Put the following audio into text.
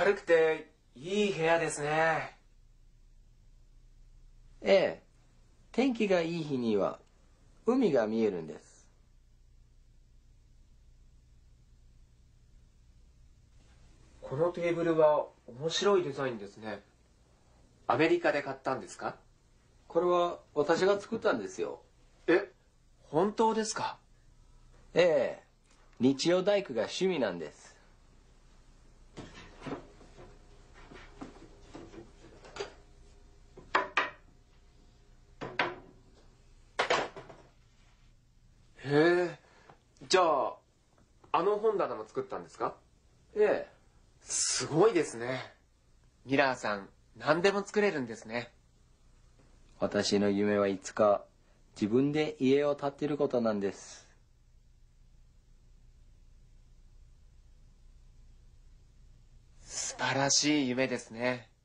明るくていい部屋ですね。 ええ、天気がいい日には海が見えるんです。 このテーブルは面白いデザインですね。アメリカで買ったんですか？ これは私が作ったんですよ。 え、本当ですか？ ええ、日曜大工が趣味なんです。 へえ、じゃあ、あの本棚も作ったんですか？ ええ、 すごいですね。ミラーさん、何でも作れるんですね。 私の夢はいつか自分で家を建てることなんです。 素晴らしい夢ですね。